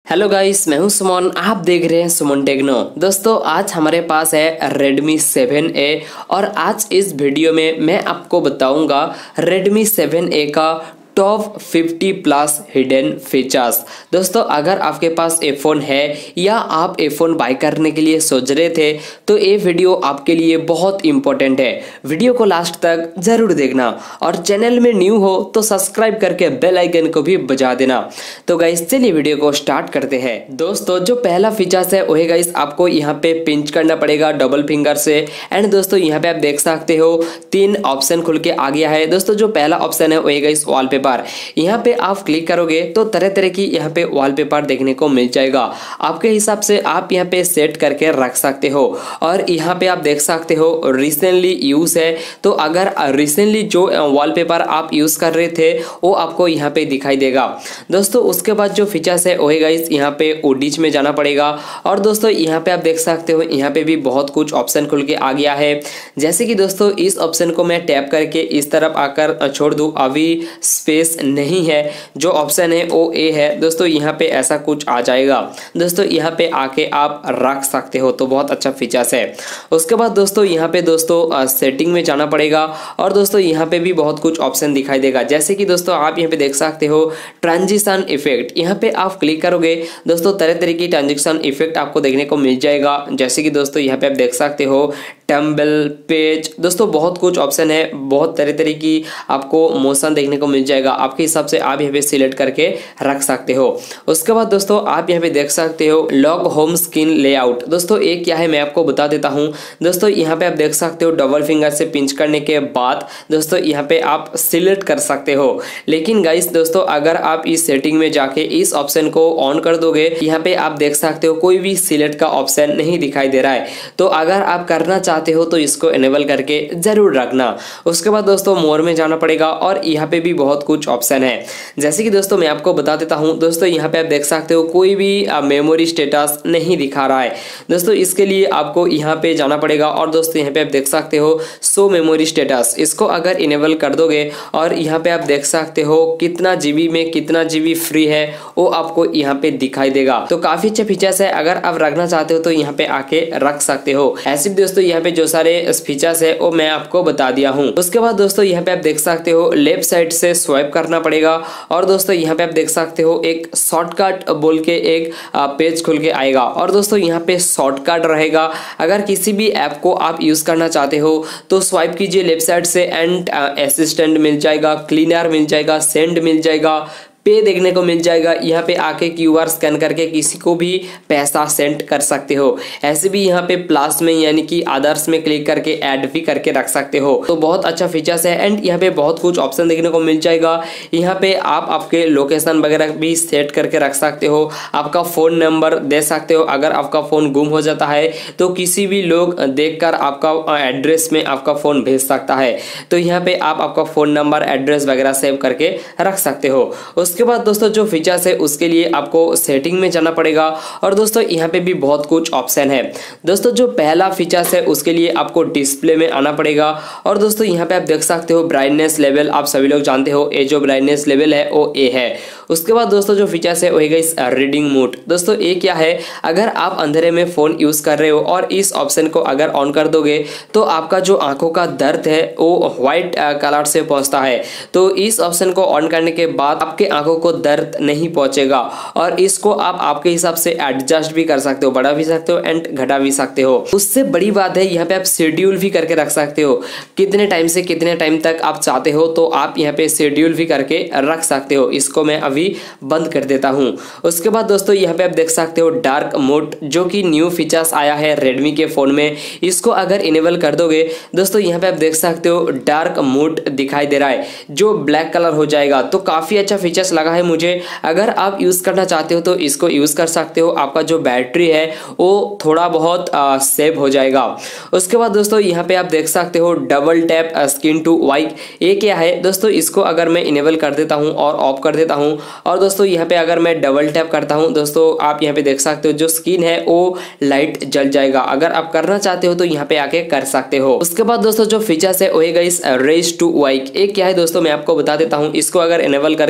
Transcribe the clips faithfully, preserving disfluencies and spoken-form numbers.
Hello guys, मैं हूं सुमन। आप देख रहे हैं सुमन टेक्नो। दोस्तों, आज हमारे पास है Redmi सेवन ए और आज इस वीडियो में मैं आपको बताऊंगा Redmi सेवन ए का top fifty plus hidden features. दोस्तों, अगर आपके पास ए फोन है या आप ए फोन बाय करने के लिए सोच रहे थे तो ये वीडियो आपके लिए बहुत इंपॉर्टेंट है। वीडियो को लास्ट तक जरूर देखना और चैनल में न्यू हो तो सब्सक्राइब करके बेल आइकन को भी बजा देना। तो गाइस, चलिए वीडियो को स्टार्ट करते हैं। दोस्तों, जो पहला फीचर्स है वही गाइस आपको यहाँ पे पिंच करना पड़ेगा डबल फिंगर से। एंड दोस्तों, यहाँ पे आप देख सकते हो तीन ऑप्शन खुल के आ गया है। दोस्तों, जो पहला ऑप्शन है वही गाइस वॉलपेपर। यहाँ पे आप क्लिक करोगे तो तरह तरह की यहाँ पे वॉलपेपर देखने को मिल जाएगा। आपके हिसाब से आप यहाँ पे सेट करके रख सकते हो। और यहाँ पे आप देख सकते हो रिसेंटली यूज है, तो अगर रिसेंटली जो वॉलपेपर आप यूज कर रहे थे वो आपको यहाँ पे दिखाई देगा। दोस्तों, उसके बाद जो फीचर्स है वही गाइस यहाँ पे ओडिच में जाना पड़ेगा। और दोस्तों, यहाँ पे आप देख सकते हो यहाँ पे भी बहुत कुछ ऑप्शन खुल के आ गया है। जैसे कि दोस्तों, इस ऑप्शन को मैं टैप करके इस तरफ आकर छोड़ दूं, अभी स्पेस नहीं है। जो ऑप्शन है वो ए है। दोस्तों, यहाँ पे ऐसा कुछ आ जाएगा। दोस्तों, यहाँ पे आके आप रख सकते हो, तो बहुत अच्छा फीचर्स है। उसके बाद दोस्तों, यहाँ पे दोस्तों सेटिंग में जाना पड़ेगा और दोस्तों यहाँ पे भी बहुत कुछ ऑप्शन दिखाई देगा। जैसे कि दोस्तों आप यहाँ पे देख सकते हो ट्रांजिशन इफेक्ट। यहाँ पे आप क्लिक करोगे दोस्तों तरह तरह की ट्रांजिशन इफेक्ट आपको देखने को मिल जाएगा। जैसे कि दोस्तों यहाँ पे आप देख सकते हो टम्बल पेज। दोस्तों, बहुत कुछ ऑप्शन है, बहुत तरह तरह की आपको मोशन देखने को मिल जाएगा। आपके हिसाब से आप यहाँ पे सिलेक्ट करके रख सकते हो। उसके बाद दोस्तों आप यहाँ पे देख सकते हो लॉक होम स्क्रीन लेआउट। दोस्तों, ये क्या है मैं आपको बता देता हूँ। दोस्तों, यहाँ पे आप देख सकते हो डबल फिंगर से पिंच करने के बाद दोस्तों यहाँ पे आप सिलेक्ट कर सकते हो। लेकिन गाइस दोस्तों, अगर आप इस सेटिंग में जाके इस ऑप्शन को ऑन कर दोगे, यहाँ पे आप देख सकते हो कोई भी सिलेक्ट का ऑप्शन नहीं दिखाई दे रहा है। तो अगर आप करना चाहते हो तो इसको इनेबल करके जरूर रखना। उसके बाद दोस्तों मोर में जाना पड़ेगा और यहाँ पे भी बहुत कुछ ऑप्शन है। जैसे कि दोस्तों मैं आपको बता देता हूँ। दोस्तों, यहाँ पे आप देख सकते हो कोई भी मेमोरी स्टेटस नहीं दिखा रहा है। दोस्तों, इसके लिए आपको यहाँ पे जाना पड़ेगा और दोस्तों यहाँ पे आप देख सकते हो शो मेमोरी स्टेटस। इसको अगर इनेबल कर दोगे और यहाँ पे आप देख सकते हो कितना जीबी में कितना जीबी फ्री है वो आपको यहाँ पे दिखाई देगा। तो काफी अच्छे फीचर्स है। अगर आप रखना चाहते हो तो यहाँ पे आके रख सकते हो। ऐसे दोस्तों यहाँ पे जो सारे फीचर्स है वो मैं आपको बता दिया हूँ। उसके बाद दोस्तों यहाँ पे आप देख सकते हो लेफ्ट साइड से स्वाइप करना पड़ेगा और दोस्तों यहाँ पे आप देख सकते हो एक शॉर्टकट बोल के एक पेज खुल के आएगा। और दोस्तों यहाँ पे शॉर्टकट रहेगा। अगर किसी भी ऐप को आप यूज करना चाहते हो तो स्वाइप कीजिए लेफ्ट साइड से एंड असिस्टेंट मिल जाएगा, क्लीनर मिल जाएगा, सेंड मिल जाएगा, पे देखने को मिल जाएगा। यहाँ पे आके क्यूआर स्कैन करके किसी को भी पैसा सेंड कर सकते हो। ऐसे भी यहाँ पे प्लस में यानी कि अदर्स में क्लिक करके ऐड भी करके रख सकते हो। तो बहुत अच्छा फीचर्स है। एंड यहाँ पे बहुत कुछ ऑप्शन देखने को मिल जाएगा। यहाँ पे आप आपके लोकेशन वगैरह भी सेट करके रख सकते हो। आपका फोन नंबर दे सकते हो। अगर आपका फोन गुम हो जाता है तो किसी भी लोग देखकर आपका एड्रेस में आपका फोन भेज सकता है। तो यहाँ पे आप आपका फोन नंबर एड्रेस वगैरह सेव करके रख सकते हो। उसके बाद दोस्तों जो फीचर्स है उसके लिए आपको सेटिंग में जाना पड़ेगा और दोस्तों यहाँ पे भी बहुत कुछ ऑप्शन है। दोस्तों, जो पहला फीचर्स है उसके लिए आपको डिस्प्ले में आना पड़ेगा और दोस्तों यहाँ पे आप देख सकते हो ब्राइटनेस लेवल। आप सभी लोग जानते हो ये जो ब्राइटनेस लेवल है वो ए है। उसके बाद दोस्तों जो फीचर्स है वही गाइस रीडिंग मोड। दोस्तों, ये क्या है, अगर आप अंधेरे में फोन यूज कर रहे हो और इस ऑप्शन को अगर ऑन कर दोगे तो आपका जो आंखों का दर्द है वो व्हाइट कलर से पहुंचता है। तो इस ऑप्शन को ऑन करने के बाद आपके आंखों को दर्द नहीं पहुंचेगा और इसको आप आपके हिसाब से एडजस्ट भी कर सकते हो, बढ़ा भी सकते हो एंड घटा भी सकते हो। उससे बड़ी बात है यहाँ पे आप शेड्यूल भी करके रख सकते हो। कितने टाइम से कितने टाइम तक आप चाहते हो तो आप यहाँ पे शेड्यूल भी करके रख सकते हो। इसको मैं अभी बंद कर देता हूँ। उसके बाद दोस्तों यहाँ पे आप देख सकते हो डार्क मोड, जो कि न्यू फीचर्स आया है रेडमी के फोन में। इसको अगर इनेबल कर दोगे दोस्तों यहाँ पे आप देख सकते हो डार्क मोड दिखाई दे रहा है जो ब्लैक कलर हो जाएगा। तो काफी अच्छा फीचर्स लगा है मुझे। अगर आप यूज करना चाहते हो तो इसको यूज कर सकते हो। आपका जो बैटरी है वो थोड़ा बहुत सेव हो जाएगा। उसके बाद दोस्तों यहाँ पे आप देख सकते हो double tap screen to wipe. ये क्या है दोस्तों, इसको अगर मैं इनेबल कर देता हूँ और ऑफ कर देता हूँ और दोस्तों यहाँ पे अगर मैं डबल टैप करता हूँ दोस्तों आप यहाँ पे देख सकते हो जो स्क्रीन है वो लाइट जल जाएगा। अगर आप करना चाहते हो तो यहाँ पे आके कर सकते हो। उसके बाद दोस्तों जो फीचर्स है वही गाइस रेज टू वाइक। ये क्या है दोस्तों, मैं आपको बता देता हूँ। इसको अगर इनेबल करके मैं ऑफ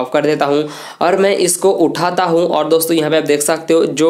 ऑफ कर देता हूँ और मैं इसको उठाता हूँ और दोस्तों यहाँ पे आप देख सकते हो जो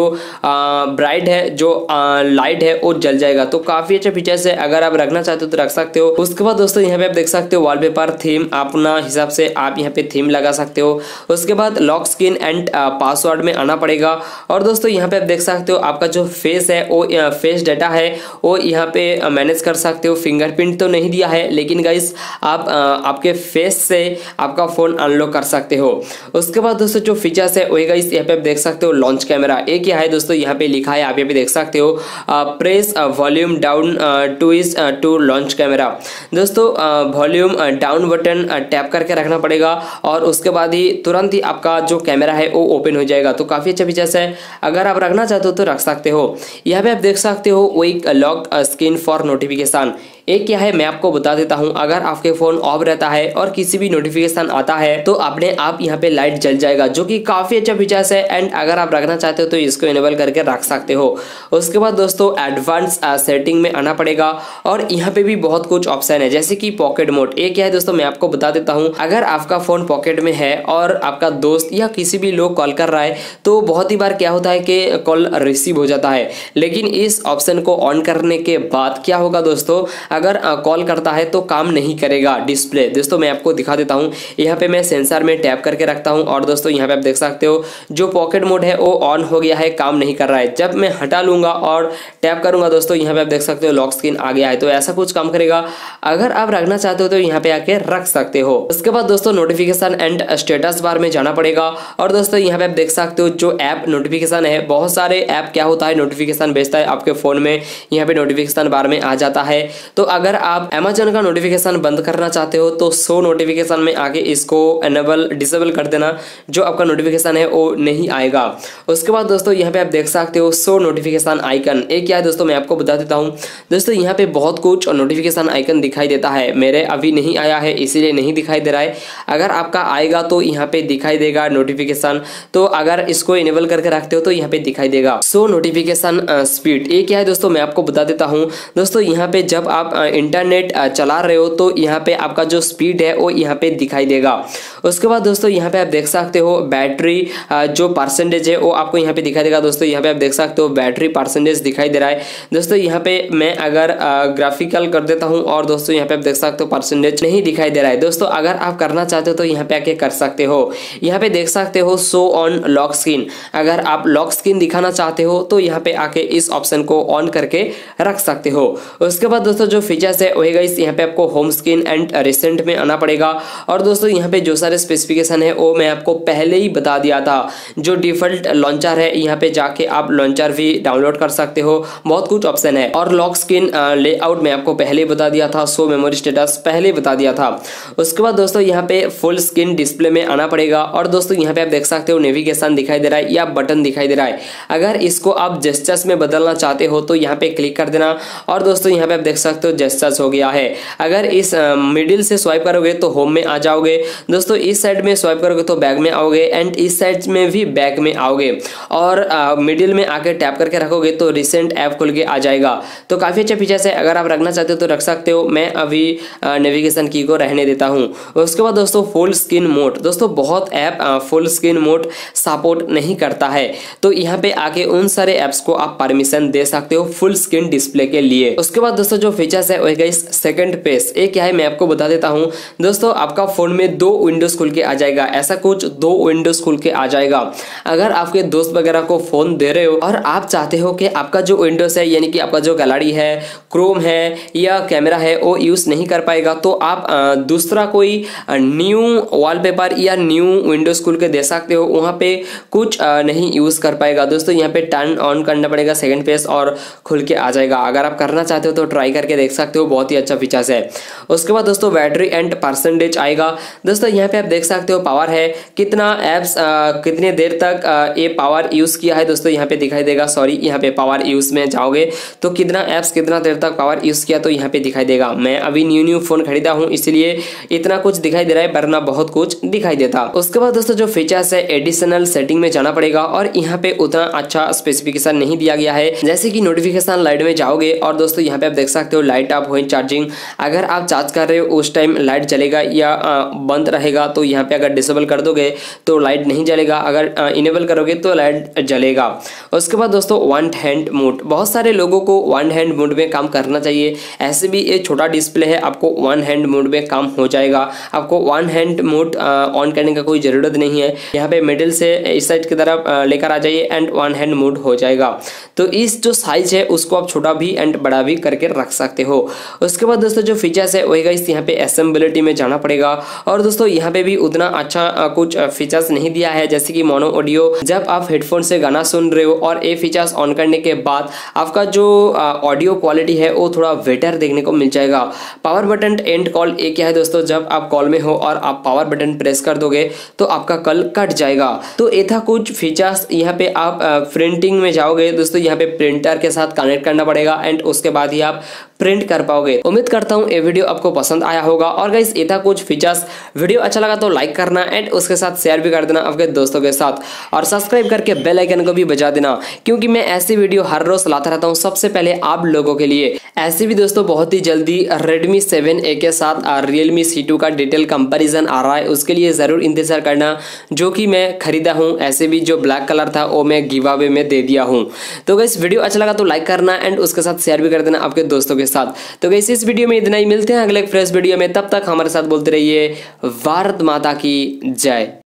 ब्राइट है, जो लाइट है वो जल जाएगा। तो काफी अच्छा फीचर्स है, अगर आप रखना चाहते हो तो रख सकते हो। उसके बाद दोस्तों यहाँ पे आप देख सकते हो वॉलपेपर थीम, अपना हिसाब से आप यहाँ पे थीम लगा सकते हो। उसके बाद लॉक स्क्रीन एंड पासवर्ड में आना पड़ेगा और दोस्तों यहाँ पे आप देख सकते हो आपका जो फेस है वो फेस डाटा है वो यहाँ पे मैनेज कर सकते हो। फिंगरप्रिंट तो नहीं दिया है, लेकिन गाइस आप आपके फेस से आपका फोन अनलॉक कर सकते हो। उसके बाद दोस्तों जो फीचर्स है वही गाइस यहाँ पे आप देख सकते हो लॉन्च कैमरा। एक क्या है दोस्तों यहाँ पे लिखा है, आप यहाँ पे देख सकते हो press volume down twice to launch camera. दोस्तों वॉल्यूम डाउन बटन टैप करके रखना पड़ेगा और उसके बाद ही तुरंत ही आपका जो कैमरा है वो ओपन हो जाएगा। तो काफी अच्छा फीचर्स है, अगर आप रखना चाहते हो तो रख सकते हो। यहाँ पे आप देख सकते हो वही लॉक स्क्रीन फॉर नोटिफिकेशन। एक क्या है मैं आपको बता देता हूं, अगर आपके फोन ऑफ रहता है और किसी भी नोटिफिकेशन आता है तो अपने आप यहाँ पे लाइट जल जाएगा, जो कि काफी अच्छा फीचर्स है। एंड अगर आप रखना चाहते हो तो इसको इनेबल करके रख सकते हो। उसके बाद दोस्तों एडवांस सेटिंग में आना पड़ेगा और यहाँ पे भी बहुत कुछ ऑप्शन है, जैसे कि पॉकेट मोड। एक क्या है दोस्तों मैं आपको बता देता हूँ, अगर आपका फोन पॉकेट में है और आपका दोस्त या किसी भी लोग कॉल कर रहा है तो बहुत ही बार क्या होता है कि कॉल रिसीव हो जाता है, लेकिन इस ऑप्शन को ऑन करने के बाद क्या होगा दोस्तों, अगर कॉल करता है तो काम नहीं करेगा डिस्प्ले। दोस्तों मैं आपको दिखा देता हूं, यहाँ पे मैं सेंसर में टैप करके रखता हूं और दोस्तों यहाँ पे आप देख सकते हो जो पॉकेट मोड है वो ऑन हो गया है, काम नहीं कर रहा है। जब मैं हटा लूंगा और टैप करूंगा दोस्तों यहाँ पे आप देख सकते हो लॉक स्क्रीन आ गया है। तो ऐसा कुछ काम करेगा, अगर आप रखना चाहते हो तो यहाँ पे आके रख सकते हो। उसके बाद दोस्तों नोटिफिकेशन एंड स्टेटस बार में जाना पड़ेगा और दोस्तों यहाँ पे आप देख सकते हो जो ऐप नोटिफिकेशन है, बहुत सारे ऐप क्या होता है नोटिफिकेशन भेजता है आपके फोन में, यहाँ पे नोटिफिकेशन बार में आ जाता है। तो अगर आप Amazon का नोटिफिकेशन बंद करना चाहते हो तो शो नोटिफिकेशन में आके इसको एनेबल डिसेबल कर देना, जो आपका नोटिफिकेशन है वो नहीं आएगा। उसके बाद दोस्तों यहाँ पे आप देख सकते हो शो नोटिफिकेशन आइकन। एक क्या है दोस्तों मैं आपको बता देता हूँ, दोस्तों यहाँ पे बहुत कुछ नोटिफिकेशन आइकन दिखाई देता है, मेरे अभी नहीं आया है इसीलिए नहीं दिखाई दे रहा है। अगर आपका आएगा तो यहाँ पे दिखाई देगा नोटिफिकेशन, तो अगर इसको इनेबल करके रखते हो तो यहाँ पे दिखाई देगा शो नोटिफिकेशन स्पीड। एक क्या है दोस्तों मैं आपको बता देता हूँ, दोस्तों यहाँ पे जब आप इंटरनेट चला रहे हो तो यहाँ पे आपका जो स्पीड है वो यहाँ पे दिखाई देगा। उसके बाद दोस्तों यहाँ पे आप देख सकते हो बैटरी जो परसेंटेज है वो आपको यहाँ पे दिखाई देगा। दोस्तों यहाँ पे आप देख सकते हो बैटरी परसेंटेज दिखाई दे रहा है। दोस्तों यहाँ पे मैं अगर ग्राफिकल कर देता हूँ और दोस्तों यहाँ पे आप देख सकते हो परसेंटेज नहीं दिखाई दे रहा है। दोस्तों अगर आप करना चाहते हो तो यहाँ पे आके कर सकते हो। यहाँ पे देख सकते हो शो ऑन लॉक स्क्रीन, अगर आप लॉक स्क्रीन दिखाना चाहते हो तो यहाँ पे आके इस ऑप्शन को ऑन करके रख सकते हो। उसके बाद दोस्तों जो फीचर्स है वही गाइस यहाँ पे आपको होम स्क्रीन एंड रिसेंट में आना पड़ेगा और दोस्तों यहाँ पे जो सारे स्पेसिफिकेशन है वो मैं आपको पहले ही बता दिया था। जो डिफॉल्ट लॉन्चर है यहाँ पे जाके आप लॉन्चर भी डाउनलोड कर सकते हो, बहुत कुछ ऑप्शन है। और लॉक स्क्रीन लेआउट मैं आपको पहले ही बता दिया था, शो मेमोरी स्टेटस पहले बता दिया था। उसके बाद दोस्तों यहाँ पे फुल स्क्रीन डिस्प्ले में आना पड़ेगा और दोस्तों यहाँ पे आप देख सकते हो नेविगेशन दिखाई दे रहा है या बटन दिखाई दे रहा है। अगर इसको आप जेस्चर्स में बदलना चाहते हो तो यहाँ पे क्लिक कर देना और दोस्तों यहाँ पे आप देख सकते हो जेस्चर्स हो गया है। अगर इस मिडिल से स्वाइप करोगे तो होम में आ जाओगे, दोस्तों इस साइड में स्वाइप करोगे तो बैक में आओगे एंड इस साइड में भी बैक में आओगे और मिडिल में आके टैप करके रखोगे तो रिसेंट ऐप खुल के आ जाएगा। तो काफी अच्छा फीचर्स है, अगर आप रखना चाहते हो तो रख सकते हो। मैं अभी नेविगेशन की को रहने देता हूँ। उसके बाद दोस्तों फुल स्क्रीन मोड, दोस्तों बहुत app full screen mode support नहीं करता है, तो यहाँ पे आके उन सारे ऐप्स को आप परमिशन दे सकते हो फुल स्क्रीन डिस्प्ले के लिए। उसके बाद दोस्तों जो फीचर्स है वही गाइस सेकंड पेज। एक क्या है मैं आपको बता देता हूँ, दोस्तों आपका फोन में दो विंडोज खुल के आ जाएगा, ऐसा कुछ दो विंडोज खुल के आ जाएगा। अगर आपके दोस्त वगैरह को फोन दे रहे हो और आप चाहते हो कि आपका जो विंडोज है यानी कि आपका जो गैलरी है, क्रोम है या कैमरा है वो यूज नहीं कर पाएगा, तो आप दूसरा कोई न्यू वॉलपेपर या न्यू विंडोज खुल के दे सकते हो, वहां पे कुछ नहीं यूज कर पाएगा। दोस्तों यहाँ पे टर्न ऑन करना पड़ेगा सेकंड पेज और खुल के आ जाएगा। अगर आप करना चाहते हो तो ट्राई करके देख सकते हो, बहुत ही अच्छा फीचर्स है। उसके बाद दोस्तों बैटरी एंड परसेंटेज आएगा। दोस्तों यहाँ पे आप देख सकते हो पावर है, कितना एप्स कितने देर तक आ, ये पावर यूज किया है, दोस्तों यहाँ पे दिखाई देगा। सॉरी यहाँ पे पावर यूज में जाओगे तो कितना एप्स कितना देर तक पावर यूज किया तो यहाँ पे दिखाई देगा। मैं अभी न्यू न्यू फोन खरीदा हूँ इसलिए इतना कुछ दिखाई दे रहा है, वरना बहुत कुछ दिखाई देता। उसके बाद दोस्तों जो फीचर्स है एडिशनल सेटिंग में जाना पड़ेगा और यहाँ पे उतना अच्छा स्पेसिफिकेशन नहीं दिया गया है। जैसे कि नोटिफिकेशन लाइट में जाओगे और दोस्तों यहाँ पे आप देख सकते हो लाइट ऑफ हो चार्जिंग, अगर आप चार्ज कर रहे हो उस टाइम लाइट जलेगा या बंद रहेगा। तो यहाँ पे अगर डिसेबल कर दोगे तो लाइट नहीं जलेगा, अगर इनेबल करोगे तो लाइट जलेगा। उसके बाद दोस्तों वन हैंड मोड, बहुत सारे लोगों को वन हैंड मोड में काम करना चाहिए। ऐसे भी ये छोटा डिस्प्ले है, आपको वन हैंड मोड में काम हो जाएगा। आपको वन हैंड मोड ऑन करने का कोई ज़रूरत नहीं है। यहाँ पे मिडिल से इस साइड की तरफ लेकर आ जाइए एंड वन हैंड मोड हो जाएगा। तो इस जो साइज है उसको आप छोटा भी एंड बड़ा भी करके रख सकते हो। उसके बाद दोस्तों जो फीचर्स है वही गाइस यहाँ पे असेंबलिटी में जाना पड़ेगा। और दोस्तों यहाँ पे भी उतना अच्छा कुछ फीचर्स नहीं दिया है, जैसे कि मोनो ऑडियो, जब आप हेडफोन से गाना सुन रहे हो और ये फीचर्स ऑन करने के बाद आपका जो ऑडियो क्वालिटी है वो थोड़ा बेटर देखने को मिल जाएगा। पावर बटन एंड कॉल, एक क्या है दोस्तों, जब आप कॉल में हो और आप पावर बटन प्रेस कर दोगे तो आपका कॉल कट जाएगा। तो ये था कुछ फीचर्स। यहाँ पे आप प्रिंटिंग में जाओगे दोस्तों, यहाँ पे प्रिंटर के साथ कनेक्ट करना पड़ेगा एंड उसके बाद ही आप प्रिंट कर पाओगे। उम्मीद करता हूँ ये वीडियो आपको पसंद आया होगा। और गाइस ये था कुछ फीचर्स। वीडियो अच्छा लगा तो लाइक करना एंड उसके साथ शेयर भी कर देना आपके दोस्तों के साथ, और सब्सक्राइब करके बेल आइकन को भी बजा देना, क्योंकि मैं ऐसी वीडियो हर रोज लाता रहता हूँ सबसे पहले आप लोगों के लिए। ऐसे भी दोस्तों बहुत ही जल्दी रेडमी सेवन ए के साथ रियलमी सी टू का डिटेल कंपैरिजन आ रहा है, उसके लिए जरूर इंतजार करना, जो कि मैं खरीदा हूँ। ऐसे भी जो ब्लैक कलर था वो मैं गिव अवे में दे दिया हूँ। तो गाइस वीडियो अच्छा लगा तो लाइक करना एंड उसके साथ शेयर भी कर देना आपके दोस्तों के साथ। तो गाइस इस वीडियो में इतना ही, मिलते हैं अगले फ्रेश वीडियो में, तब तक हमारे साथ बोलते रहिए भारत माता की जय।